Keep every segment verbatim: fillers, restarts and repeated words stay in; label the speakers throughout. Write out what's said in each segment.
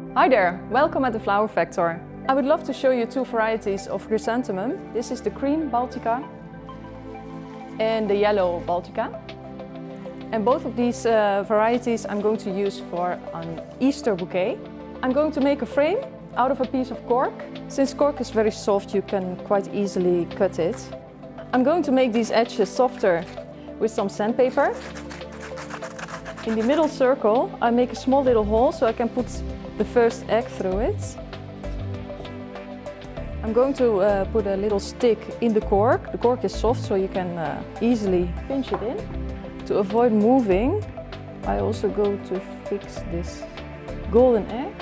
Speaker 1: Hi there, welcome at the Flower Factor. I would love to show you two varieties of chrysanthemum. This is the cream Baltica and the yellow Baltica. And both of these uh, varieties I'm going to use for an Easter bouquet. I'm going to make a frame out of a piece of cork. Since cork is very soft, you can quite easily cut it. I'm going to make these edges softer with some sandpaper. In the middle circle, I make a small little hole so I can put the first egg through it. I'm going to uh, put a little stick in the cork. The cork is soft, so you can uh, easily pinch it in. To avoid moving, I also go to fix this golden egg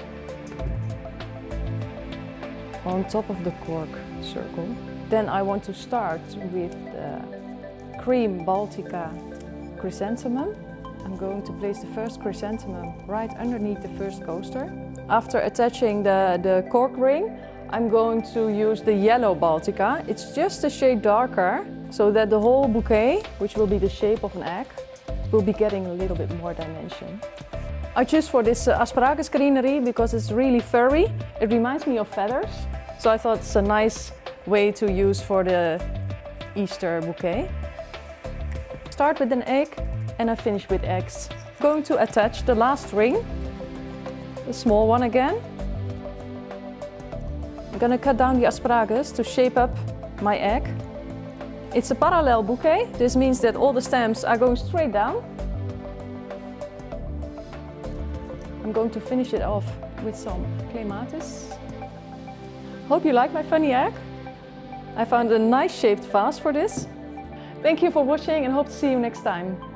Speaker 1: on top of the cork circle. Then I want to start with the cream Baltica chrysanthemum. I'm going to place the first chrysanthemum right underneath the first coaster. After attaching the, the cork ring, I'm going to use the yellow Baltica. It's just a shade darker, so that the whole bouquet, which will be the shape of an egg, will be getting a little bit more dimension. I choose for this uh, asparagus greenery because it's really furry. It reminds me of feathers, so I thought it's a nice way to use for the Easter bouquet. Start with an egg and I finish with eggs. I'm going to attach the last ring, the small one again. I'm going to cut down the asparagus to shape up my egg. It's a parallel bouquet. This means that all the stems are going straight down. I'm going to finish it off with some clematis. Hope you like my funny egg. I found a nice shaped vase for this. Thank you for watching and hope to see you next time.